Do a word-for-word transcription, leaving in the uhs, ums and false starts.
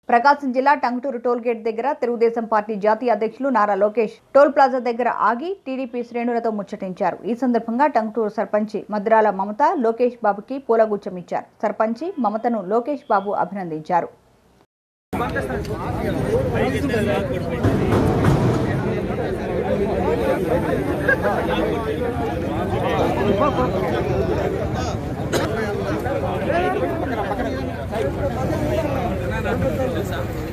ప్రకాశం జిల్లా Tanguturu toll gate దగ్గర Telugu Desam party జాతీయ అధ్యక్షులు నారా లోకేష్ టోల్ ప్లాజా దగ్గర ఆగి టీడీపీ శ్రేణులతో ముచ్చటించారు. ఈ సందర్భంగా టంగుటూరు సర్పంచి మద్రాల మమత లోకేష్ బాబుకి పూలగుచ్చం ఇచ్చారు. సర్పంచి మమతను లోకేష్ బాబు అభినందించారు. Terima kasih.